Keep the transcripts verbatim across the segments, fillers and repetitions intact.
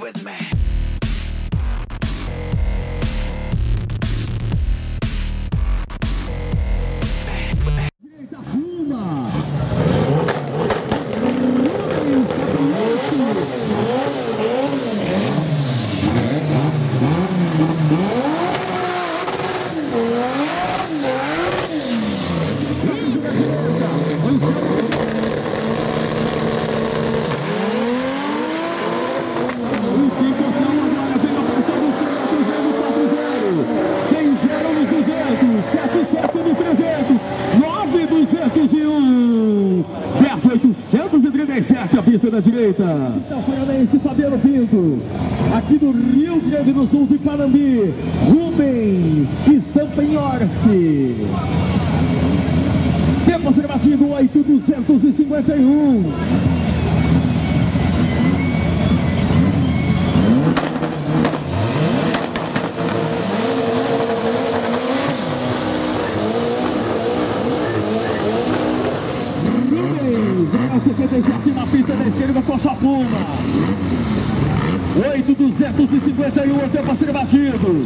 with me. oitocentos e trinta e sete, a pista da direita. Itapoianense Fabiano Pinto, aqui do Rio Grande do Sul de Panambi, Rubens Stampenhorski. Tempo a ser batido, oito duzentos e cinquenta e um. setenta e sete na pista da esquerda com a sua Puma. oito duzentos e cinquenta e um, tempo a ser batido.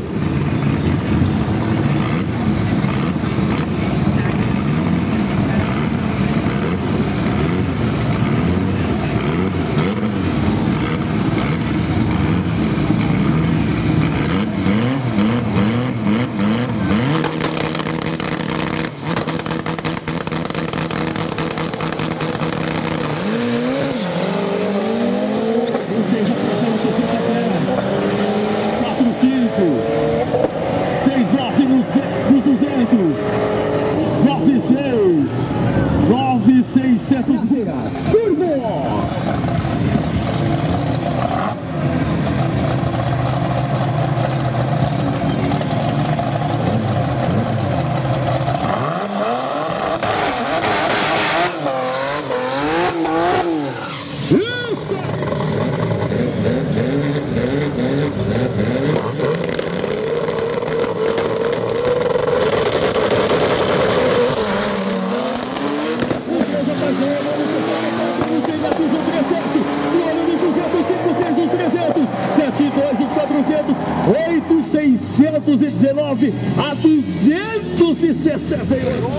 seiscentos e dezenove a duzentos e sessenta e oito.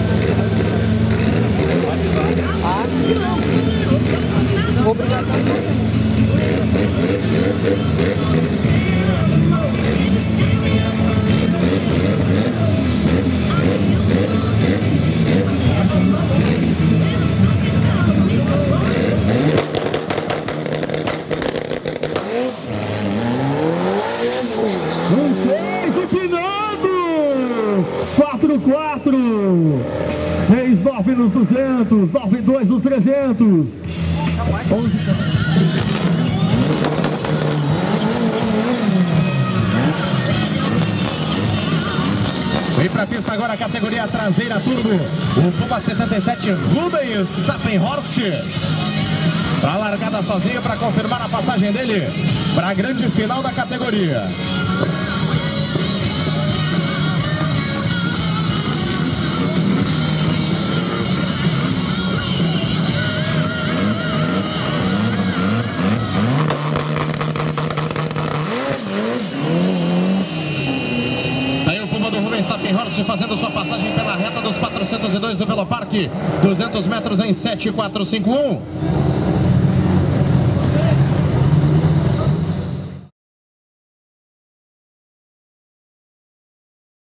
Obrigado. quatro quatro, seis nove nos duzentos, nove dois nos trezentos. Vem pra pista agora a categoria traseira turbo, o Puma setenta e sete Rubens Stampenhorski. Pra largada sozinho para confirmar a passagem dele para a grande final da categoria. Stampenhorski fazendo sua passagem pela reta dos quatrocentos e dois do Velopark, duzentos metros em sete quatro cinco um.